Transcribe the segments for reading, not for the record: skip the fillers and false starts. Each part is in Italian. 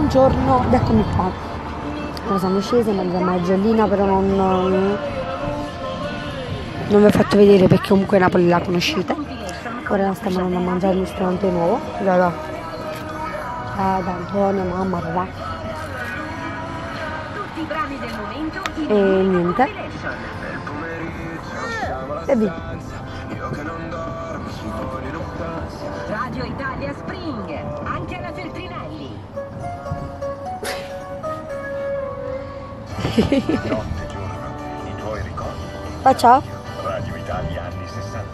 buongiorno, ed eccomi qua. Ora siamo scese, mangiamo una gallina, però non vi ho fatto vedere perché comunque Napoli la conoscete. Ora stiamo andando a mangiare il ristorante nuovo da Antonio, mamma, papà. E niente. E via. Radio Italia Spring, anche alla Feltrinelli. Notte giorno, i tuoi ricordi. Ciao. Radio Italia anni 60.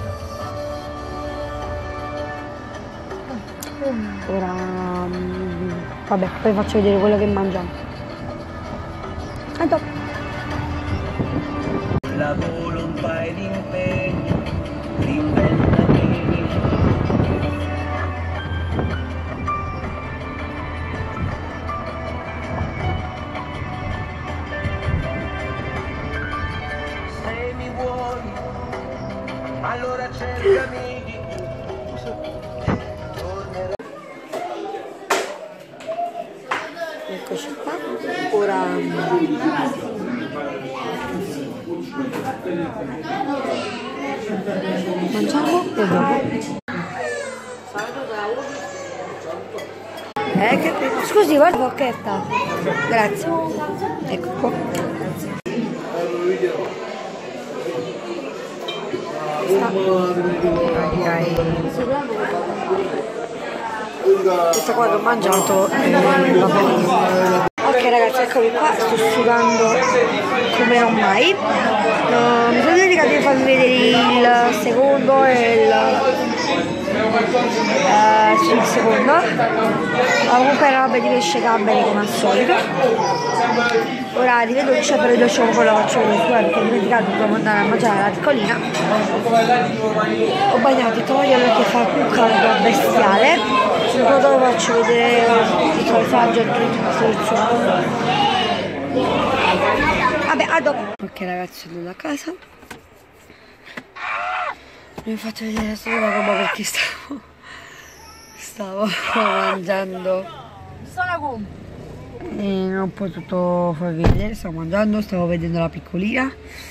Ora vabbè, poi faccio vedere quello che mangiamo. A dopo. La volontà e l'impegno rivendati. Se mi vuoi, allora cercami di più. Tornerò. Eccoci qua. Ora mangiamo e dopo. Scusi, guarda la forchetta. Grazie. Ecco qua. Questa qua che ho mangiato vabbè. Ok ragazzi, eccomi qua, sto sudando come non mai. Mi sono dimenticato di farvi vedere il secondo e il secondo. Ma comunque era roba di pesce gamberi come al solito. Ora rivedo il cielo, però io lasciamo quello la faccio vedere perché ho dimenticato, dobbiamo andare a mangiare la piccolina. Ho bagnato il tovagliolo perché fa un caldo bestiale. Poi dopo faccio vedere il calzaggio e tutto la soluzione. Vabbè, a dopo. Ok ragazzi, sono a casa. Vi ho fatto vedere solo la roba perché stavo mangiando. E non ho potuto farvi vedere, stavo mangiando, stavo vedendo la piccolina.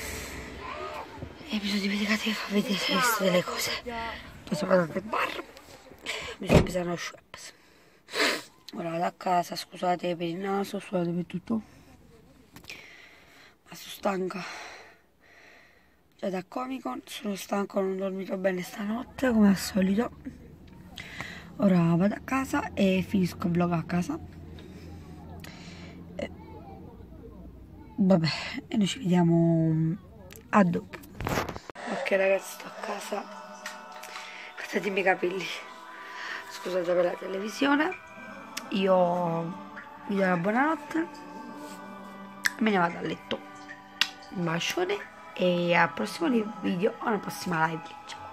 E mi sono dimenticato di far vedere il resto delle cose. Poi sono andata al bar. Mi sono presa uno Schweppes. Ora vado a casa, scusate per il naso, scusate per tutto. Ma sono stanca. Già da Comic Con, sono stanco, non ho dormito bene stanotte come al solito. Ora vado a casa e finisco il vlog a casa. Vabbè, e noi ci vediamo a dopo. Ok ragazzi, sto a casa. Guardate i miei capelli. Scusate per la televisione. Io vi do la buonanotte. Me ne vado a letto. Un bacione e al prossimo video o alla prossima live. Ciao.